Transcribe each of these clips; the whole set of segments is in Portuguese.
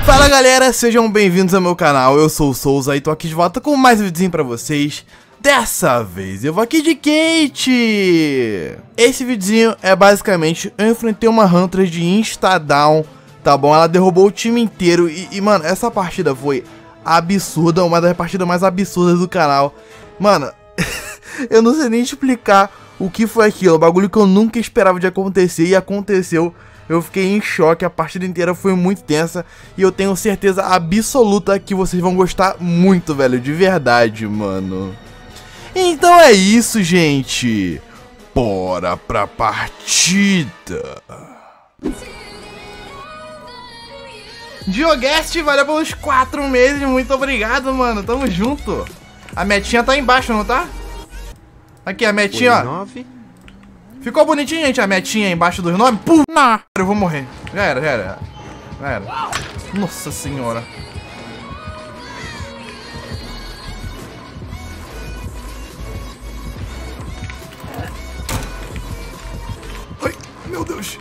Fala galera, sejam bem-vindos ao meu canal, eu sou o Souza e tô aqui de volta com mais um videozinho pra vocês. Dessa vez eu vou aqui de Kate. Esse videozinho é basicamente, eu enfrentei uma Hunter de Instadown, tá bom? Ela derrubou o time inteiro e mano, essa partida foi absurda, uma das partidas mais absurdas do canal. Mano, eu não sei nem explicar o que foi aquilo, um bagulho que eu nunca esperava de acontecer e aconteceu. Eu fiquei em choque, a partida inteira foi muito tensa e eu tenho certeza absoluta que vocês vão gostar muito, velho, de verdade, mano. Então é isso, gente. Bora pra partida. Diogest, valeu pelos 4 meses, muito obrigado, mano, tamo junto. A metinha tá embaixo, não tá? Aqui, a metinha, ó. Ficou bonitinho, gente, a metinha embaixo dos nomes? Não, eu vou morrer. Já era. Nossa senhora. Ai, meu Deus.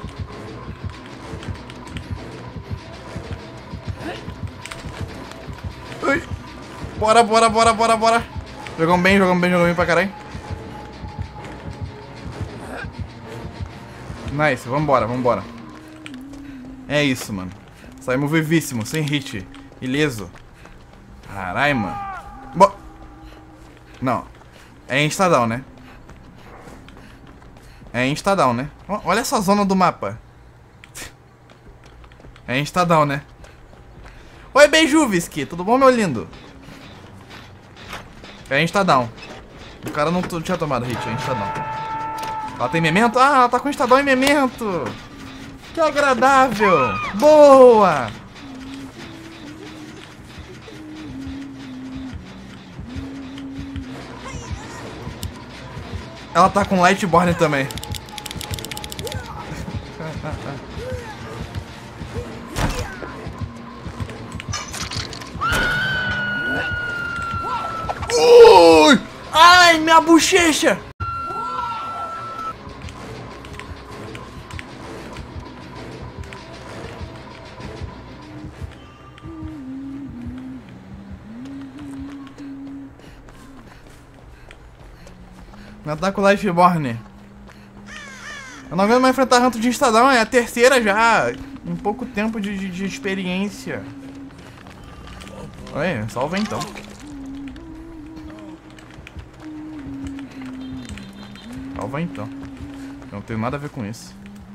Ai. Bora. Jogamos bem pra caralho. Nice, vambora. É isso, mano. Saímos vivíssimo, sem hit. Ileso. Carai, mano. Não. É Instadown, né? Olha essa zona do mapa. É Instadown, né? Oi, Beijuvisky. Tudo bom, meu lindo? É Instadown. O cara não tinha tomado hit, é Instadown. Ela tem memento? Ah, ela tá com Instadown e memento. Que agradável. Boa. Ela tá com Lightborn também. Ui! Ai, minha bochecha. Ela tá com o Lightborn. Eu não aguento mais enfrentar Hunter de Instadown, é a terceira já. Em pouco tempo de experiência. Oi, salva então. Salva então. Eu não tenho nada a ver com isso.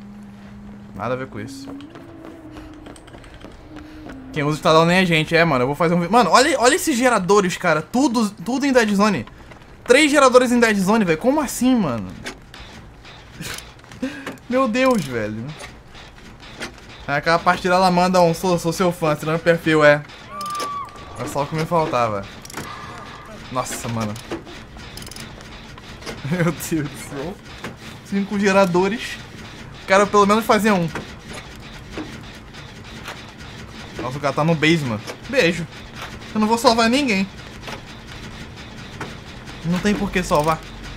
Quem usa o Instadown nem a gente, mano. Eu vou fazer um vídeo. Mano, olha esses geradores, cara. Tudo em Dead Zone. 3 geradores em Dead Zone, velho. Como assim, mano? Meu Deus, velho. Aquela partida ela manda um sou seu fã, tirando o perfil, é só o que me faltava. Nossa, mano. Meu Deus do céu. 5 geradores. Quero pelo menos fazer um. Nossa, o cara tá no basement. Beijo. Eu não vou salvar ninguém. Não tem por que salvar.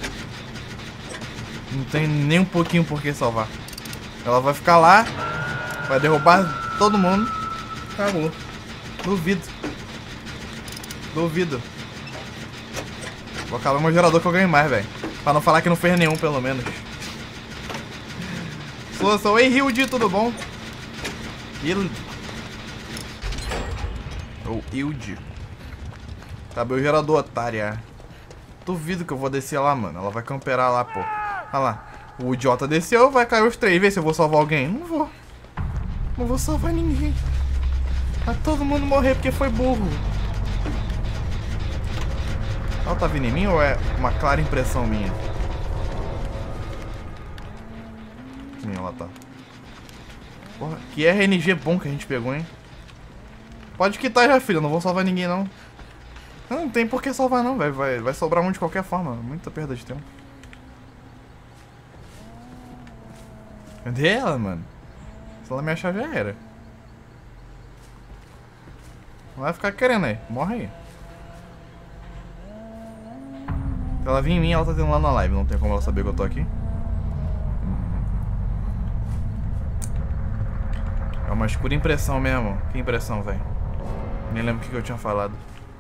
Não tem nem um pouquinho por que salvar. Ela vai ficar lá. Vai derrubar todo mundo. Acabou. Duvido. Vou acabar meu gerador que eu ganhei mais, velho. Pra não falar que não fez nenhum, pelo menos. Sou Oi, Hilde, tudo bom? Hilde. Tá, meu gerador, otária. Duvido que eu vou descer lá, mano. Ela vai camperar lá, pô. Olha lá. O idiota desceu, vai cair os 3. Vê se eu vou salvar alguém. Não vou salvar ninguém. Vai todo mundo morrer porque foi burro. Ela tá vindo em mim ou é uma clara impressão minha? Sim, ela tá. Porra, que RNG bom que a gente pegou, hein? Pode quitar já, filho. Eu não vou salvar ninguém, não. Não tem por que salvar não, velho. Vai sobrar um de qualquer forma. Muita perda de tempo. Cadê ela, mano? Se ela me achar, já era. Não vai ficar querendo aí. Morre aí. Se ela vir em mim, ela tá tendo lá na live. Não tem como ela saber que eu tô aqui. É uma escura impressão mesmo. Que impressão, velho? Nem lembro o que eu tinha falado.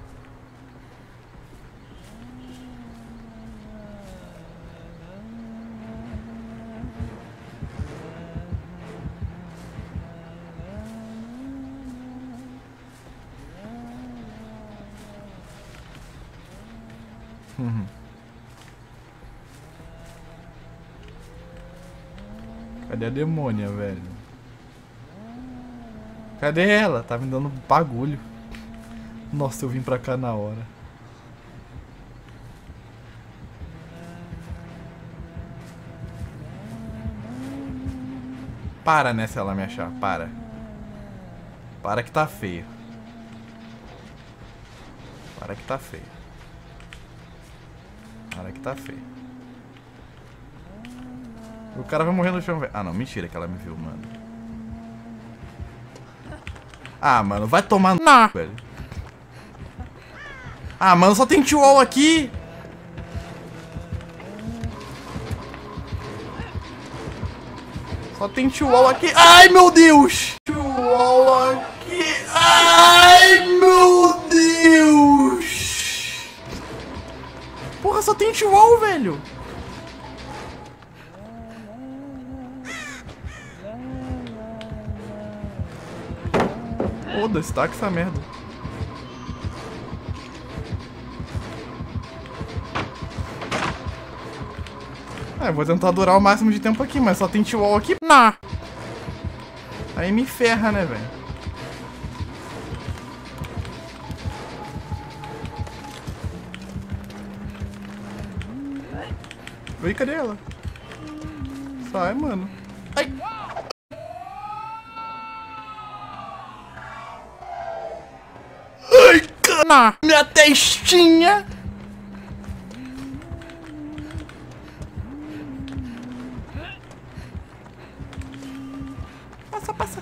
Cadê a demônia, velho? Cadê ela? Tá me dando bagulho. Nossa, eu vim pra cá na hora. Para, né, se ela me achar. Para. Para que tá feio. Para que tá feio. Para que tá feio. O cara vai morrer no chão, velho. Ah, não. Mentira que ela me viu, mano. Ah, mano. Vai tomar no... velho. Ah, mano. Só tem T-Wall aqui. Só tem T-Wall aqui. Ai, meu Deus. T-Wall aqui. Ai, meu Deus. Porra, só tem T-Wall, velho. Foda-se, tá com essa merda. É, eu vou tentar durar o máximo de tempo aqui, mas só tem T-Wall aqui. Não. Aí me ferra, né, velho? Oi, cadê ela? Sai, mano. Ai. Ai, cana! Minha testinha! Passa, passa.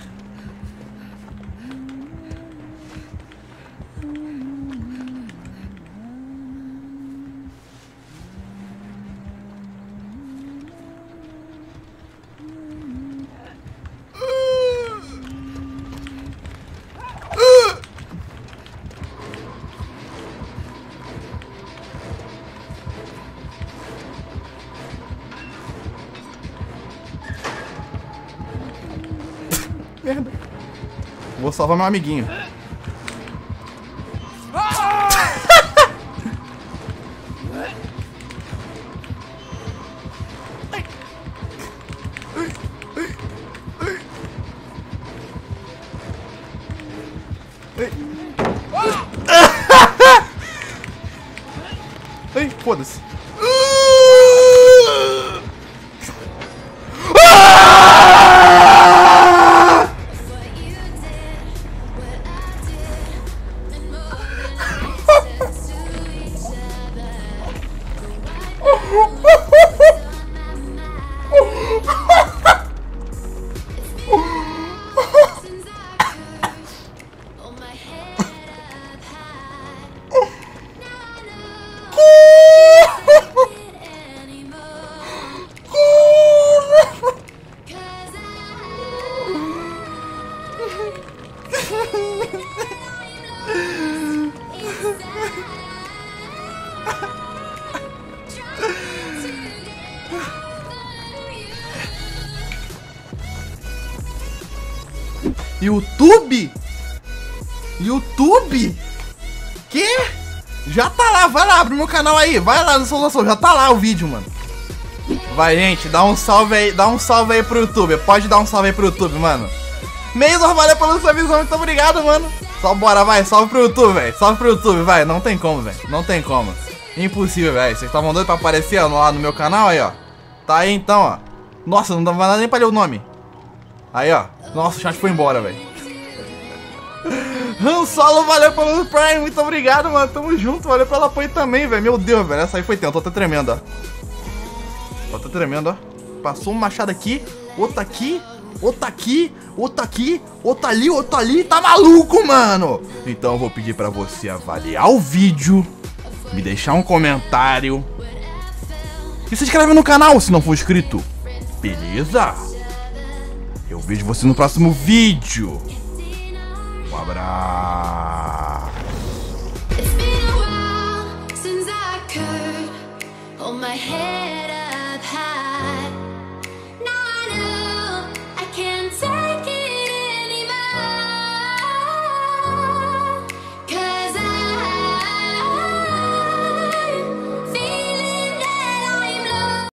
Merda. Vou salvar meu amiguinho. Ai, foda-se. YouTube? YouTube? Que? Já tá lá, vai lá, abre meu canal aí. Vai lá no Solução, já tá lá o vídeo, mano. Vai, gente, dá um salve aí pro YouTube. Pode dar um salve aí pro YouTube, mano. Meizor, valeu pela sua visão, muito obrigado, mano. Só bora, vai, salve pro YouTube, velho. Salve pro YouTube, vai, não tem como, velho. Não tem como. Impossível, velho. Vocês estavam doidos pra aparecer ó, lá no meu canal, aí, ó. Tá aí então, ó. Nossa, não vai dar nem pra ler o nome. Aí, ó. Nossa, o chat foi embora, velho. Han Solo, valeu pelo Prime, muito obrigado, mano. Tamo junto, valeu pelo apoio também, velho. Meu Deus, velho. Essa aí foi tenso, tô até tremendo, ó. Tô até tremendo, ó. Passou um machado aqui, outro aqui, outro aqui, outro aqui, outro ali, outro ali. Tá maluco, mano. Então eu vou pedir pra você avaliar o vídeo, me deixar um comentário e se inscreve no canal se não for inscrito. Beleza? Eu vejo você no próximo vídeo. Um abraço. It's been a while since I could hold my head up high.